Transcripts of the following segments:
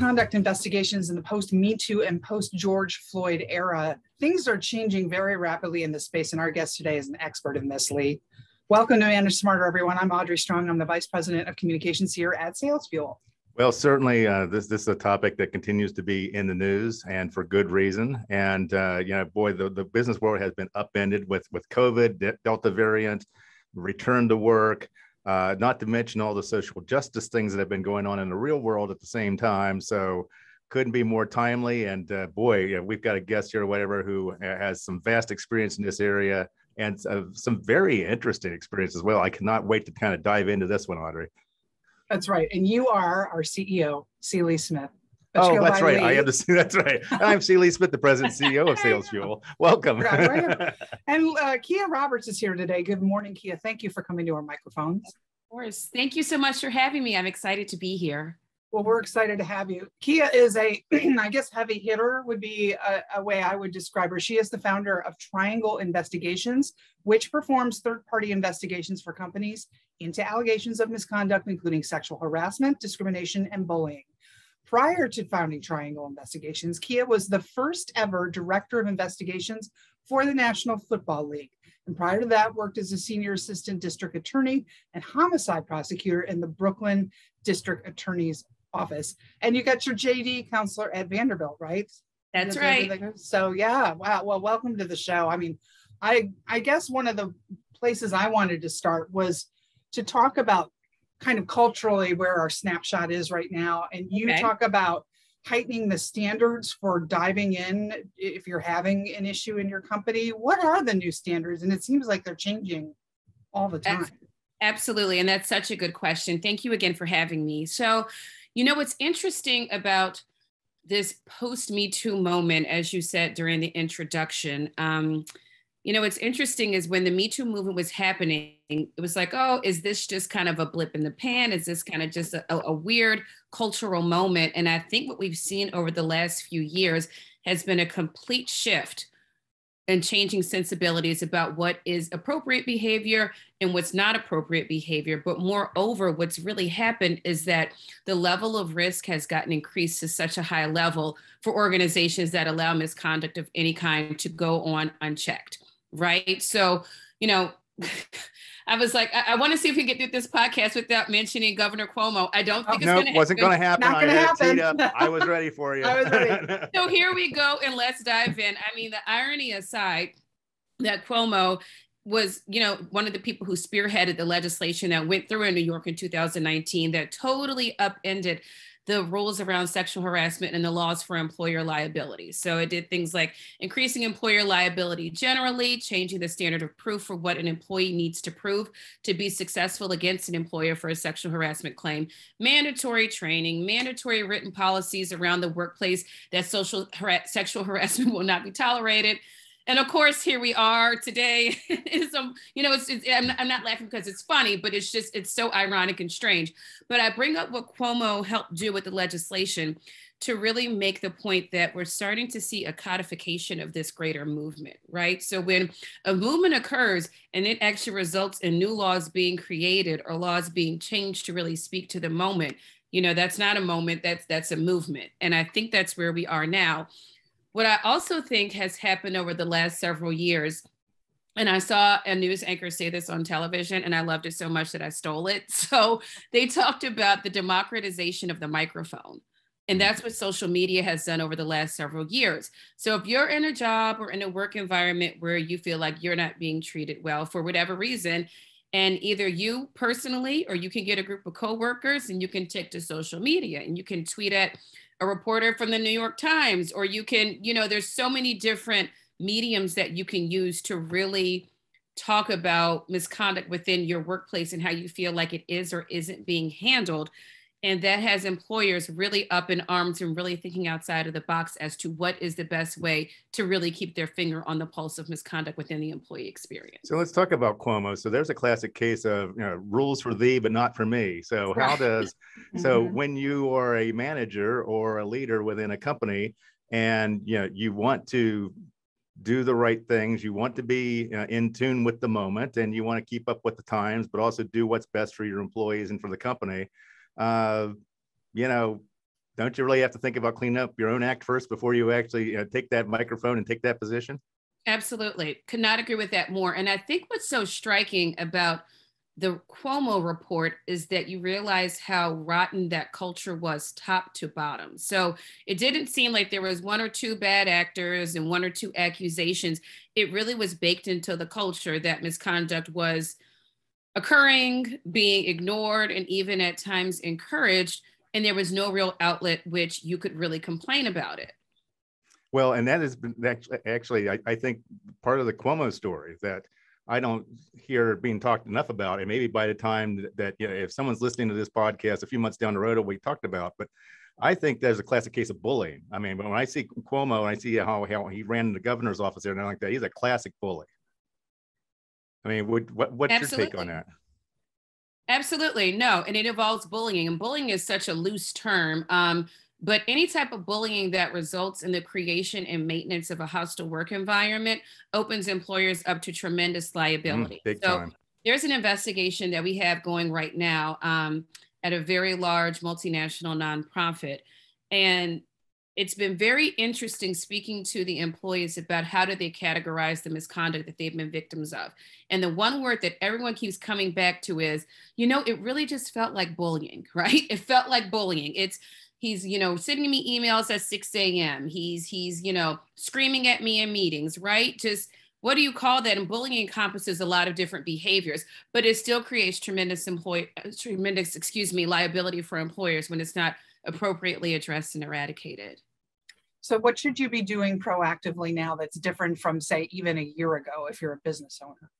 misconduct investigations in the post-Me Too and post-George Floyd era. Things are changing very rapidly in this space, and our guest today is an expert in this, Lee. Welcome to Manage Smarter, everyone. I'm Audrey Strong. I'm the Vice President of Communications here at SalesFuel. Well, certainly, this is a topic that continues to be in the news, and for good reason. And boy, the business world has been upended with COVID, Delta variant, return to work, not to mention all the social justice things that have been going on in the real world at the same time. So, couldn't be more timely. And we've got a guest here, or whatever, who has some vast experience in this area and some very interesting experience as well. I cannot wait to kind of dive into this one, Audrey. That's right. And you are our CEO, C. Lee Smith. Oh, that's right. I am that's right. I'm C. Lee Smith, the president and CEO of SalesFuel. Welcome. Right. And Kia Roberts is here today. Good morning, Kia. Thank you for coming to our microphones. Of course. Thank you so much for having me. I'm excited to be here. Well, we're excited to have you. Kia is I guess, heavy hitter would be a way I would describe her. She is the founder of Triangle Investigations, which performs third-party investigations for companies into allegations of misconduct, including sexual harassment, discrimination, and bullying. Prior to founding Triangle Investigations, Kia was the first ever director of investigations for the National Football League. And prior to that, worked as a senior assistant district attorney and homicide prosecutor in the Brooklyn District Attorney's Office. And you got your JD counselor at Vanderbilt, right? That's right. So yeah, wow. Well, welcome to the show. I mean, I guess one of the places I wanted to start was to talk about kind of culturally where our snapshot is right now. And you talk about heightening the standards for diving in if you're having an issue in your company. What are the new standards? And it seems like they're changing all the time. Absolutely. And that's such a good question. Thank you again for having me. So, what's interesting about this post-Me Too moment, as you said during the introduction, what's interesting is when the Me Too movement was happening, it was like, oh, is this just kind of a blip in the pan? Is this kind of just a weird cultural moment? And I think what we've seen over the last few years has been a complete shift and changing sensibilities about what is appropriate behavior and what's not appropriate behavior. But moreover, what's really happened is that the level of risk has gotten increased to such a high level for organizations that allow misconduct of any kind to go on unchecked, right? So, I was like, I want to see if we can get through this podcast without mentioning Governor Cuomo. I don't think it's going to happen. Wasn't going to happen. Not going to happen. I was ready for you. I was ready. So here we go, and let's dive in. I mean, the irony aside that Cuomo was, one of the people who spearheaded the legislation that went through in New York in 2019 that totally upended the rules around sexual harassment and the laws for employer liability. So it did things like increasing employer liability generally, changing the standard of proof for what an employee needs to prove to be successful against an employer for a sexual harassment claim, mandatory training, mandatory written policies around the workplace that sexual harassment will not be tolerated. And of course, here we are today. I'm not laughing because it's funny, but it's so ironic and strange. But I bring up what Cuomo helped do with the legislation to really make the point that we're starting to see a codification of this greater movement, right? So when a movement occurs and it actually results in new laws being created or laws being changed to really speak to the moment, that's not a moment, that's a movement. And I think that's where we are now. What I also think has happened over the last several years, and I saw a news anchor say this on television, and I loved it so much that I stole it. So they talked about the democratization of the microphone. And that's what social media has done over the last several years. So if you're in a job or in a work environment where you feel like you're not being treated well for whatever reason, and either you personally, or you can get a group of coworkers and you can take to social media and you can tweet at a reporter from the New York Times, or you can, there's so many different mediums that you can use to really talk about misconduct within your workplace and how you feel like it is or isn't being handled. And that has employers really up in arms and really thinking outside of the box as to what is the best way to really keep their finger on the pulse of misconduct within the employee experience. So let's talk about Cuomo. So there's a classic case of rules for thee, but not for me. So so when you are a manager or a leader within a company and you want to do the right things, you want to be in tune with the moment, and you want to keep up with the times, but also do what's best for your employees and for the company. don't you really have to think about cleaning up your own act first before you actually take that microphone and take that position? Absolutely. Could not agree with that more. And I think what's so striking about the Cuomo report is that you realize how rotten that culture was top to bottom. So it didn't seem like there was one or two bad actors and one or two accusations. It really was baked into the culture that misconduct was occurring, being ignored, and even at times encouraged. And there was no real outlet which you could really complain about it. Well, and that has been actually, I think, part of the Cuomo story that I don't hear being talked enough about. And maybe by the time that if someone's listening to this podcast a few months down the road, we talked about, but I think there's a classic case of bullying. I mean, when I see Cuomo and I see how he ran the governor's office there and like that, he's a classic bully. I mean, what's Absolutely. your take on that? Absolutely. No. And it involves bullying. And bullying is such a loose term. But any type of bullying that results in the creation and maintenance of a hostile work environment opens employers up to tremendous liability. Big time. There's an investigation that we have going right now at a very large multinational nonprofit. And it's been very interesting speaking to the employees about how do they categorize the misconduct that they've been victims of. And the one word that everyone keeps coming back to is, it really just felt like bullying, right? It felt like bullying. He's, sending me emails at 6 a.m. He's, screaming at me in meetings, right? Just, what do you call that? And bullying encompasses a lot of different behaviors, but it still creates tremendous liability for employers when it's not appropriately addressed and eradicated. So what should you be doing proactively now that's different from, say, even a year ago if you're a business owner?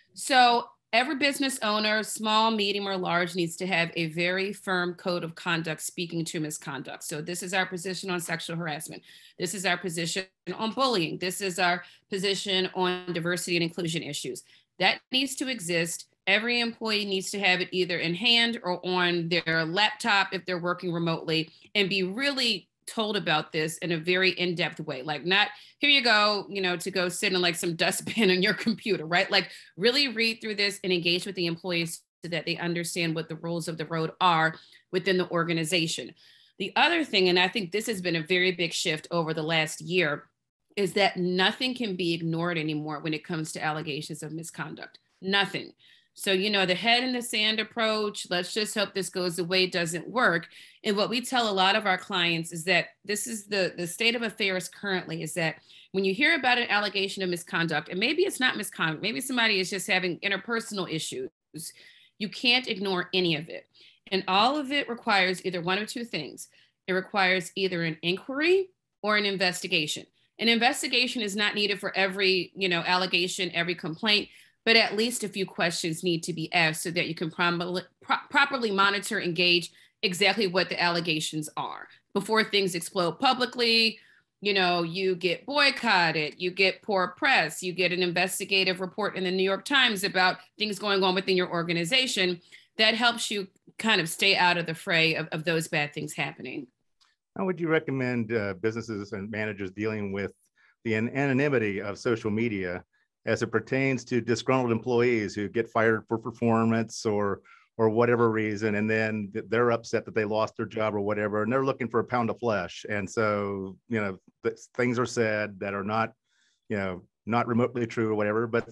So every business owner, small, medium, or large, needs to have a very firm code of conduct speaking to misconduct. So this is our position on sexual harassment. This is our position on bullying. This is our position on diversity and inclusion issues. That needs to exist. Every employee needs to have it either in hand or on their laptop if they're working remotely, and be really told about this in a very in-depth way, like not here you go, to go sit in like some dustbin on your computer, right? Like really read through this and engage with the employees so that they understand what the rules of the road are within the organization. The other thing, and I think this has been a very big shift over the last year, is that nothing can be ignored anymore when it comes to allegations of misconduct. Nothing. So, the head in the sand approach, let's just hope this goes away, doesn't work. And what we tell a lot of our clients is that this is the state of affairs currently, is that when you hear about an allegation of misconduct, and maybe it's not misconduct, maybe somebody is just having interpersonal issues, you can't ignore any of it. And all of it requires either one of two things. It requires either an inquiry or an investigation. An investigation is not needed for every, allegation, every complaint, but at least a few questions need to be asked so that you can properly monitor, engage exactly what the allegations are before things explode publicly. You get boycotted, you get poor press, you get an investigative report in the New York Times about things going on within your organization. That helps you kind of stay out of the fray of those bad things happening. How would you recommend businesses and managers dealing with the anonymity of social media as it pertains to disgruntled employees who get fired for performance or whatever reason, and then they're upset that they lost their job or whatever, and they're looking for a pound of flesh, and so things are said that are not not remotely true or whatever, but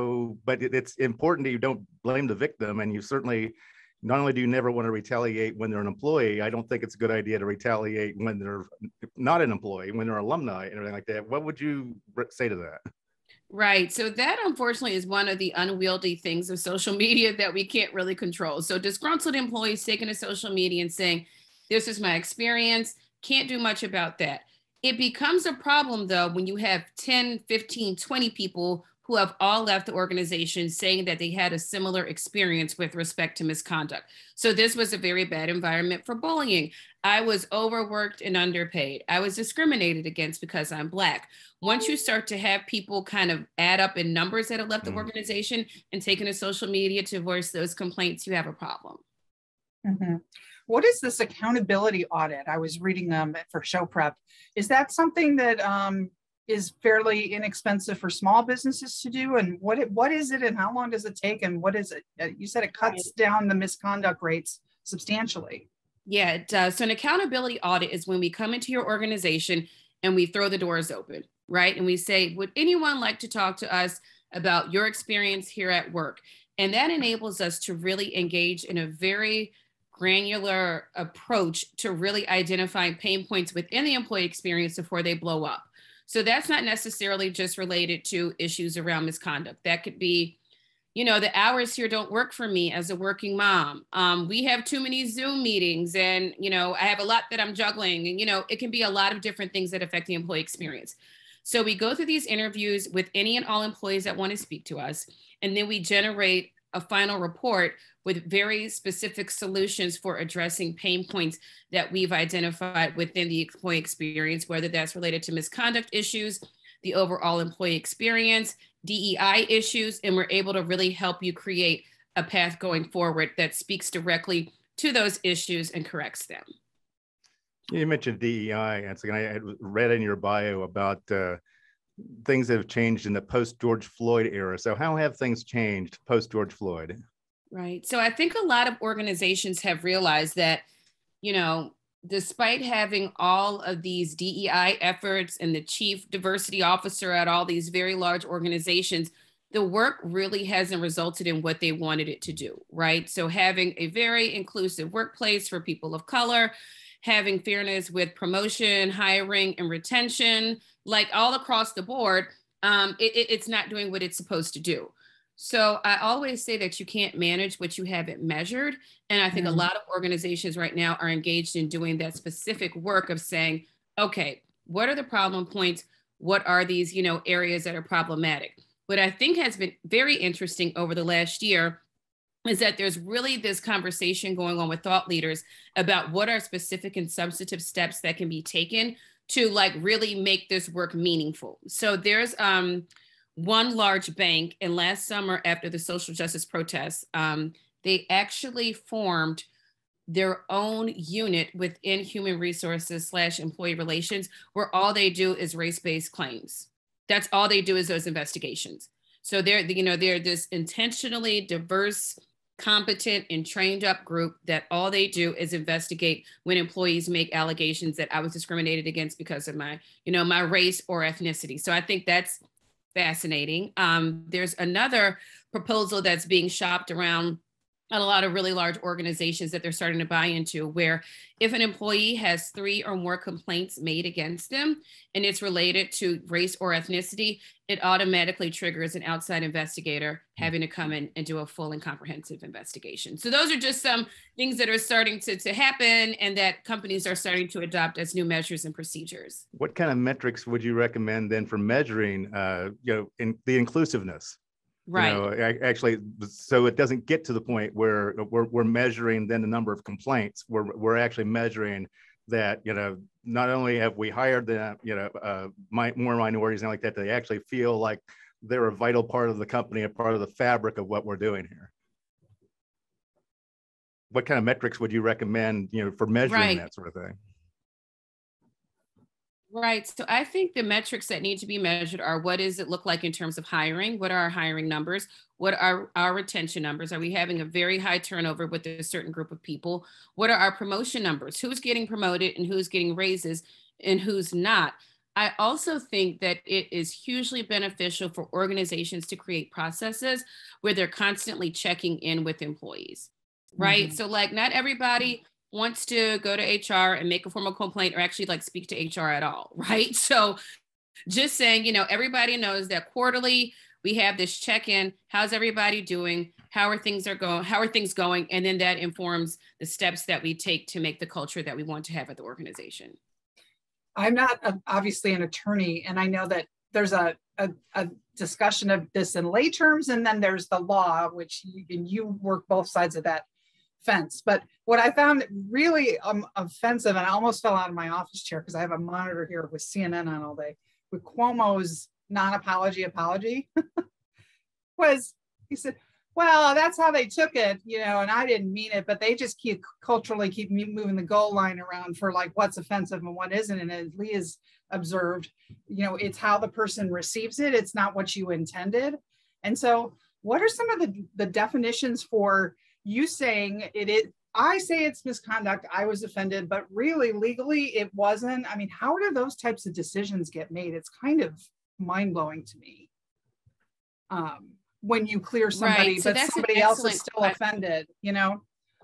it's important that you don't blame the victim, and you certainly not only do you never want to retaliate when they're an employee, I don't think it's a good idea to retaliate when they're not an employee, when they're alumni and everything like that. What would you say to that? Right. So that unfortunately is one of the unwieldy things of social media that we can't really control. So disgruntled employees taking to social media and saying, this is my experience, can't do much about that. It becomes a problem though, when you have 10, 15, 20 people who have all left the organization saying that they had a similar experience with respect to misconduct. So this was a very bad environment for bullying. I was overworked and underpaid. I was discriminated against because I'm Black. Once you start to have people kind of add up in numbers that have left the organization and taken to social media to voice those complaints, you have a problem. Mm-hmm. What is this accountability audit? I was reading for show prep. Is that something that is fairly inexpensive for small businesses to do? And what is it and how long does it take? And what is it? You said it cuts down the misconduct rates substantially. Yeah, it does. So an accountability audit is when we come into your organization and we throw the doors open, right? And we say, would anyone like to talk to us about your experience here at work? And that enables us to really engage in a very granular approach to really identifying pain points within the employee experience before they blow up. So that's not necessarily just related to issues around misconduct. That could be, you know, the hours here don't work for me as a working mom. We have too many Zoom meetings and, you know, I have a lot that I'm juggling. And, you know, it can be a lot of different things that affect the employee experience. So we go through these interviews with any and all employees that want to speak to us. And then we generate a final report with very specific solutions for addressing pain points that we've identified within the employee experience, whether that's related to misconduct issues, the overall employee experience, DEI issues, and we're able to really help you create a path going forward that speaks directly to those issues and corrects them. You mentioned DEI, and so I had read in your bio about things that have changed in the post-George Floyd era. So how have things changed post-George Floyd? Right. So I think a lot of organizations have realized that, you know, despite having all of these DEI efforts and the chief diversity officer at all these very large organizations, the work really hasn't resulted in what they wanted it to do, right? So having a very inclusive workplace for people of color, having fairness with promotion, hiring, and retention, like all across the board, it's not doing what it's supposed to do. So I always say that you can't manage what you haven't measured. And I think a lot of organizations right now are engaged in doing that specific work of saying, okay, what are the problem points? What are these, you know, areas that are problematic? What I think has been very interesting over the last year is that there's really this conversation going on with thought leaders about what are specific and substantive steps that can be taken to like really make this work meaningful. So there's one large bank, and last summer after the social justice protests, they actually formed their own unit within human resources / employee relations, where all they do is race-based claims. That's all they do is those investigations. So they're this intentionally diverse, competent, and trained up group that all they do is investigate when employees make allegations that I was discriminated against because of my, you know, my race or ethnicity. So I think that's fascinating. There's another proposal that's being shopped around at a lot of really large organizations that they're starting to buy into, where if an employee has 3 or more complaints made against them and it's related to race or ethnicity, it automatically triggers an outside investigator having to come in and do a full and comprehensive investigation. So those are just some things that are starting to happen and that companies are starting to adopt as new measures and procedures. What kind of metrics would you recommend then for measuring, in the inclusiveness? Right. You know, actually, so it doesn't get to the point where we're measuring then the number of complaints. We're actually measuring that, you know, not only have we hired the, more minorities and like that, they actually feel like they're a vital part of the company, a part of the fabric of what we're doing here. What kind of metrics would you recommend, you know, for measuring that sort of thing? Right. So I think the metrics that need to be measured are, what does it look like in terms of hiring? What are our hiring numbers? What are our retention numbers? Are we having a very high turnover with a certain group of people? What are our promotion numbers? Who's getting promoted and who's getting raises and who's not? I also think that it is hugely beneficial for organizations to create processes where they're constantly checking in with employees, right? Mm-hmm. So like not everybody wants to go to HR and make a formal complaint or actually like speak to HR at all, right? So just saying, you know, everybody knows that quarterly we have this check-in. How's everybody doing? How are things going? And then that informs the steps that we take to make the culture that we want to have at the organization. I'm not obviously an attorney, and I know that there's a discussion of this in lay terms, and then there's the law, which you work both sides of that fence. But what I found really offensive, and I almost fell out of my office chair because I have a monitor here with CNN on all day, with Cuomo's non-apology apology, was he said, well, that's how they took it, you know, and I didn't mean it, but they just keep moving the goal line around for like what's offensive and what isn't. And as Lee has observed, you know, it's how the person receives it. It's not what you intended. And so what are some of the definitions for you saying I say it's misconduct. I was offended, but really legally it wasn't. I mean, how do those types of decisions get made? It's kind of mind blowing to me. When you clear somebody, right. So but somebody else is still offended, you know?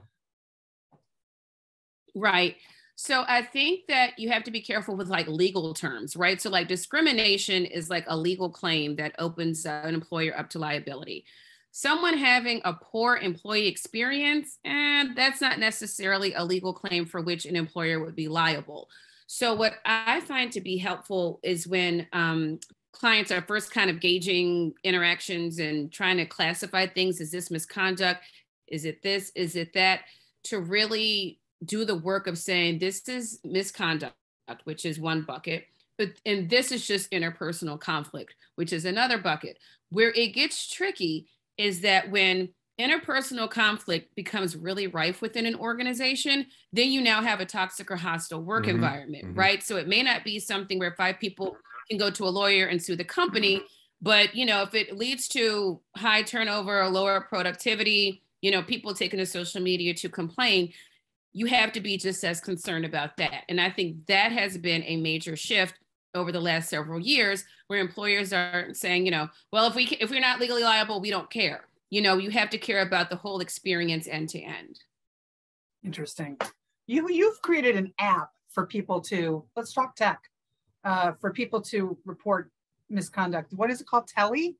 Right. So I think that you have to be careful with like legal terms, right? So like discrimination is like a legal claim that opens an employer up to liability. Someone having a poor employee experience, and that's not necessarily a legal claim for which an employer would be liable. So what I find to be helpful is when clients are first kind of gauging interactions and trying to classify things. Is this misconduct? Is it this? Is it that? To really do the work of saying this is misconduct, which is one bucket, and this is just interpersonal conflict, which is another bucket. Where it gets tricky is that when interpersonal conflict becomes really rife within an organization, then you now have a toxic or hostile work environment, right? So it may not be something where 5 people can go to a lawyer and sue the company, but you know, if it leads to high turnover or lower productivity, you know, people taking to social media to complain, you have to be just as concerned about that. And I think that has been a major shift over the last several years, where employers are saying, you know, well, if we're not legally liable, we don't care. You know, you have to care about the whole experience end to end. Interesting. You've created an app for people to, let's talk tech, for people to report misconduct. What is it called? Telly?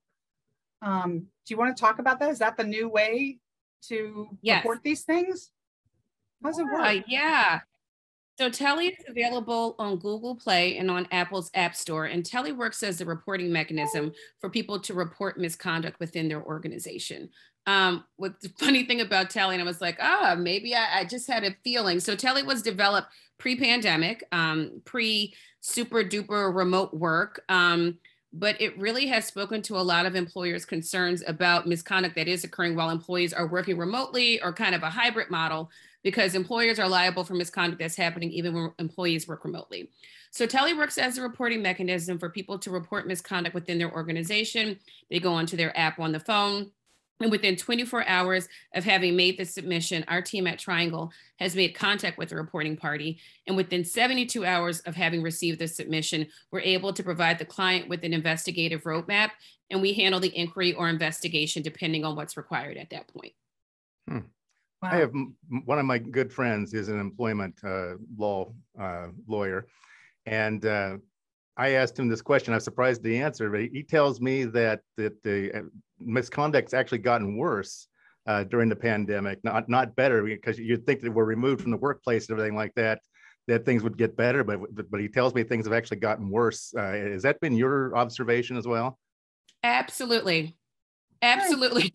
Do you want to talk about that? Is that the new way to report these things? How does it work? Yeah. So Telly is available on Google Play and on Apple's App Store. And Telly works as a reporting mechanism for people to report misconduct within their organization. What the funny thing about Telly, and I was like, maybe I just had a feeling. So Telly was developed pre-pandemic, pre-super duper remote work. But it really has spoken to a lot of employers' concerns about misconduct that is occurring while employees are working remotely or kind of a hybrid model, because employers are liable for misconduct that's happening even when employees work remotely. So Telly works as a reporting mechanism for people to report misconduct within their organization. They go onto their app on the phone, and within 24 hours of having made the submission, our team at Triangle has made contact with the reporting party. And within 72 hours of having received the submission, we're able to provide the client with an investigative roadmap, and we handle the inquiry or investigation depending on what's required at that point. Wow. I have one of my good friends is an employment law lawyer, and I asked him this question. I was surprised the answer, but he tells me that the misconduct's actually gotten worse during the pandemic, not better, because you'd think that we're removed from the workplace and everything like that things would get better, but he tells me things have actually gotten worse. Has that been your observation as well? Absolutely. Absolutely,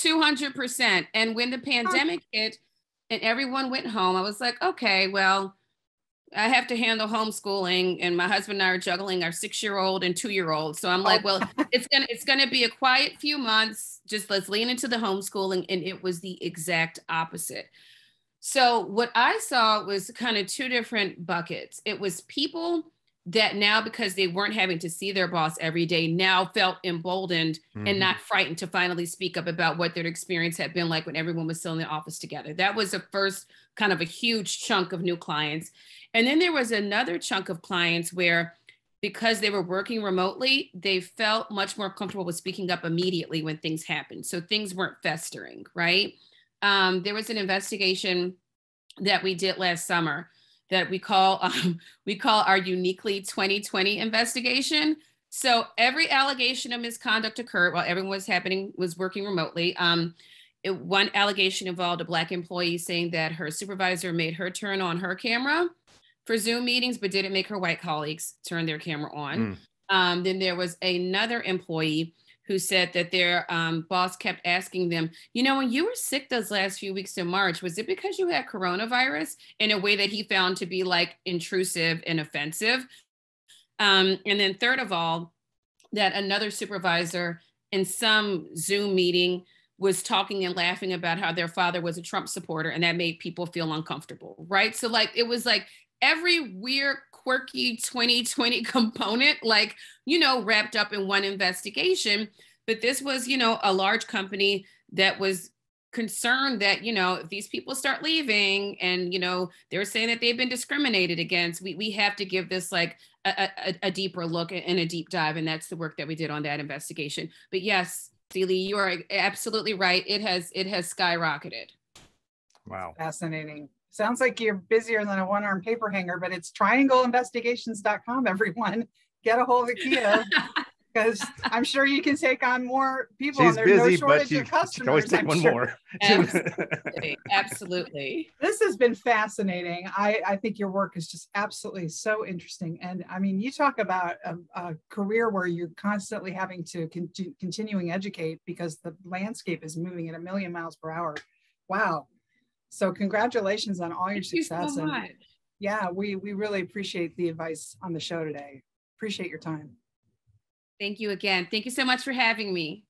200%. And when the pandemic hit and everyone went home, I was like, okay, well, I have to handle homeschooling, and my husband and I are juggling our 6-year-old and 2-year-old. So I'm like, well, it's gonna be a quiet few months. Just let's lean into the homeschooling. And it was the exact opposite. So what I saw was kind of 2 different buckets. It was people that now, because they weren't having to see their boss every day, now felt emboldened and not frightened to finally speak up about what their experience had been like when everyone was still in the office together. That was the first kind of a huge chunk of new clients. And then there was another chunk of clients where, because they were working remotely, they felt much more comfortable with speaking up immediately when things happened. So things weren't festering, right? There was an investigation that we did last summer that we call our Uniquely 2020 investigation. So every allegation of misconduct occurred while everyone was working remotely. One allegation involved a Black employee saying that her supervisor made her turn on her camera for Zoom meetings, but didn't make her white colleagues turn their camera on. Then there was another employee who said that their boss kept asking them, you know, when you were sick those last few weeks in March, was it because you had coronavirus, in a way that he found to be like intrusive and offensive? And then third of all, that another supervisor in some Zoom meeting was talking and laughing about how their father was a Trump supporter, and that made people feel uncomfortable, right? So like, it was like every weird, quirky 2020 component, like, you know, wrapped up in one investigation. But this was, you know, a large company that was concerned that, you know, if these people start leaving and, you know, they're saying that they've been discriminated against, we have to give this like a deeper look and a deep dive. And that's the work that we did on that investigation. But yes, Celie, you are absolutely right. It has skyrocketed. Wow. Fascinating. Sounds like you're busier than a one-armed paper hanger, but it's triangleinvestigations.com, everyone. Get a hold of Kia, because I'm sure you can take on more people. She's and there's busy, no but shortage of customers. she can always take one more. Absolutely. Absolutely. This has been fascinating. I think your work is just absolutely so interesting. And I mean, you talk about a career where you're constantly having to continuing educate because the landscape is moving at 1,000,000 miles per hour. Wow. So congratulations on all your success. Thank you so much. And yeah, we really appreciate the advice on the show today. Appreciate your time. Thank you again. Thank you so much for having me.